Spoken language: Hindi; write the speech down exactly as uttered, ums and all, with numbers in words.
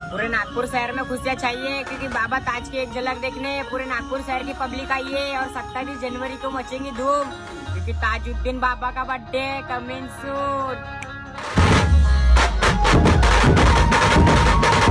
पूरे नागपुर शहर में खुशियाँ चाहिए क्योंकि बाबा ताज की एक झलक देखने पूरे नागपुर शहर की पब्लिक आई है और सत्ताईस जनवरी को मचेंगी धूम क्योंकि ताजुद्दीन बाबा का बर्थडे कमिंग सून।